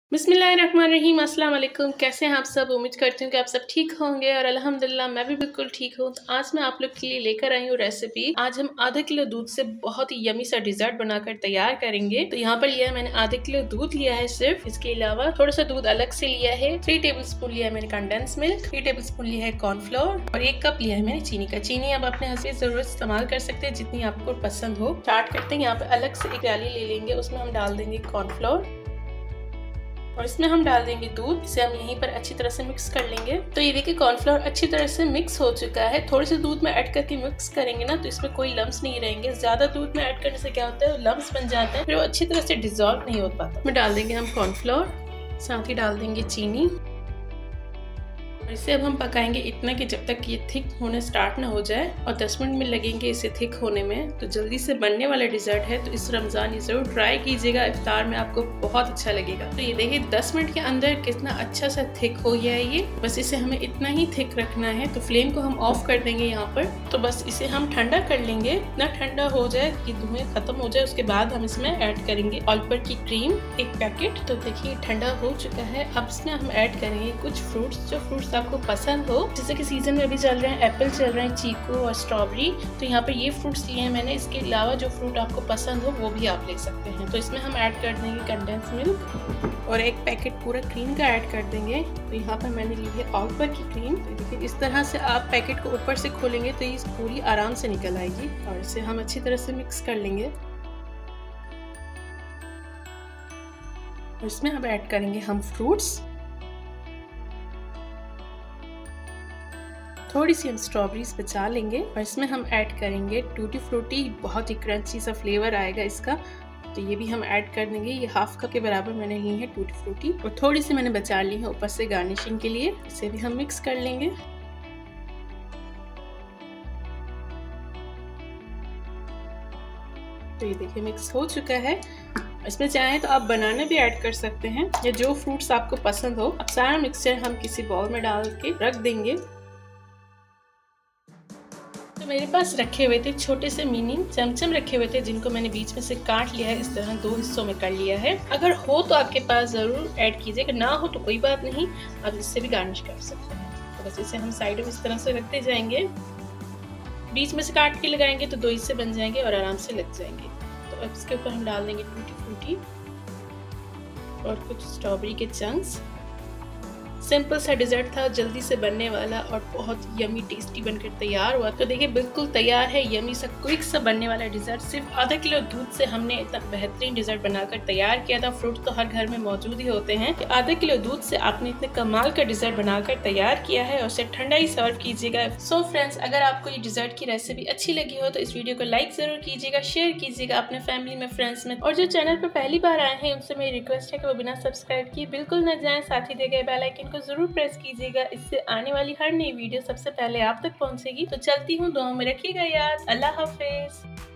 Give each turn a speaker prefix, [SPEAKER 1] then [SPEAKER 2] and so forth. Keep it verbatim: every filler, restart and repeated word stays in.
[SPEAKER 1] बिस्मिल्लाहिर्रहमानिर्रहीम, अस्सलाम वालेकुम। कैसे हैं आप सब? उम्मीद करती हूँ कि आप सब ठीक होंगे और अल्हम्दुलिल्लाह मैं भी बिल्कुल ठीक हूँ। तो आज मैं आप लोग के लिए लेकर आई हूँ रेसिपी। आज हम आधा किलो दूध से बहुत ही यमी सा डिजर्ट बनाकर तैयार करेंगे। तो यहाँ पर लिया है मैंने आधा किलो दूध लिया है सिर्फ। इसके अलावा थोड़ा सा दूध अलग से लिया है। थ्री टेबल स्पून लिया है मैंने condensed milk, three tablespoon लिया है कॉर्नफ्लोर और एक कप लिया है मैंने चीनी का। चीनी आप अपने हंसी जरूरत इस्तेमाल कर सकते हैं जितनी आपको पसंद हो। स्टार्ट करते हैं। यहाँ पे अलग से एक प्याली ले लेंगे, उसमें हम डाल देंगे कॉर्नफ्लोर और इसमें हम डाल देंगे दूध। इसे हम यहीं पर अच्छी तरह से मिक्स कर लेंगे। तो ये देखिए कॉर्नफ्लोर अच्छी तरह से मिक्स हो चुका है। थोड़े से दूध में ऐड करके मिक्स करेंगे ना तो इसमें कोई लम्स नहीं रहेंगे। ज्यादा दूध में ऐड करने से क्या होता है, लम्स बन जाते हैं, फिर वो अच्छी तरह से डिजोल्व नहीं हो पाता। में डाल देंगे हम कॉर्नफ्लोर, साथ ही डाल देंगे चीनी। इसे अब हम पकाएंगे इतना कि जब तक ये थिक होने स्टार्ट ना हो जाए और दस मिनट में लगेंगे इसे थिक होने में। तो जल्दी से बनने वाला डिजर्ट है, तो इस रमजान ये जरूर ट्राई कीजिएगा। इफ्तार में आपको बहुत अच्छा लगेगा। तो ये देखिए दस मिनट के अंदर कितना अच्छा सा थिक हो गया है ये। बस इसे हमें इतना ही थिक रखना है। तो फ्लेम को हम ऑफ कर देंगे यहाँ पर। तो बस इसे हम ठंडा कर लेंगे। इतना ठंडा हो जाए कि धुएं खत्म हो जाए, उसके बाद हम इसमें ऐड करेंगे ऑलपर की क्रीम एक पैकेट। तो देखिए ठंडा हो चुका है। अब इसमें हम ऐड करेंगे कुछ फ्रूट्स, जो फ्रूट्स आपको पसंद हो। जैसे कि सीजन में अभी चल रहे हैं एप्पल चल रहे हैं, चीकू और स्ट्रॉबेरी। तो यहाँ पर ये फ्रूट्स लिए हैं मैंने। इसके अलावा जो फ्रूट आपको पसंद हो वो भी आप ले सकते हैं। तो इसमें हम ऐड कर देंगे कंडेंस मिल्क और एक पैकेट पूरा क्रीम का ऐड कर देंगे। तो यहाँ पर मैंने ली है ऑलपर की क्रीम। तो देखिए इस तरह से आप पैकेट को ऊपर से खोलेंगे तो ये पूरी आराम से निकल आएगी और इसे हम अच्छी तरह से मिक्स कर लेंगे। और इसमें अब ऐड करेंगे हम फ्रूट्स। थोड़ी सी हम स्ट्रॉबेरीज बचा लेंगे और इसमें हम ऐड करेंगे टूटी फ्रूटी। बहुत ही क्रंची सा फ्लेवर आएगा इसका। तो ये भी हम ऐड कर देंगे। ये हाफ कप के बराबर मैंने ली है टूटी फ्रूटी और थोड़ी सी मैंने बचा ली है ऊपर से गार्निशिंग के लिए। इसे भी हम मिक्स कर लेंगे। तो ये देखिए मिक्स हो चुका है। इसमें चाहें तो आप बनाना भी ऐड कर सकते हैं या जो फ्रूट्स आपको पसंद हो। अब सारा मिक्सचर हम किसी बाउल में डाल के रख देंगे। तो मेरे पास रखे हुए थे छोटे से मिनी चमचम रखे हुए थे, जिनको मैंने बीच में से काट लिया है। इस तरह दो हिस्सों में कर लिया है। अगर हो तो आपके पास जरूर ऐड कीजिएगा, ना हो तो कोई बात नहीं, आप इससे भी गार्निश कर सकते हैं। तो बस इसे हम साइड में इस तरह से रखते जाएंगे। बीच में से काट के लगाएंगे तो दो हिस्से बन जाएंगे और आराम से लग जाएंगे। तो अब इसके ऊपर हम डाल देंगे टूटी फ्रूटी और कुछ स्ट्रॉबेरी के चंक्स। सिंपल सा डिजर्ट था, जल्दी से बनने वाला और बहुत यमी टेस्टी बनकर तैयार हुआ। तो देखिए बिल्कुल तैयार है यमी सा क्विक सा बनने वाला डिजर्ट। सिर्फ आधा किलो दूध से हमने इतना बेहतरीन डिजर्ट बनाकर तैयार किया था। फ्रूट तो हर घर में मौजूद ही होते हैं। कि आधा किलो दूध से आपने इतने कमाल का डिजर्ट बनाकर तैयार किया है और उसे ठंडा ही सर्व कीजिएगा। सो फ्रेंड्स, अगर आपको ये डिजर्ट की रेसिपी अच्छी लगी हो तो इस वीडियो को लाइक जरूर कीजिएगा, शेयर कीजिएगा अपने फैमिली में, फ्रेंड्स में। और जो चैनल पर पहली बार आए हैं उनसे मेरी रिक्वेस्ट है कि वो बिना सब्सक्राइब किए बिल्कुल न जाएं। साथ ही दिए गए बेल आइकन को जरूर प्रेस कीजिएगा। इससे आने वाली हर नई वीडियो सबसे पहले आप तक पहुंचेगी। तो चलती हूँ, दुआ में रखिएगा याद। अल्लाह हाफिज।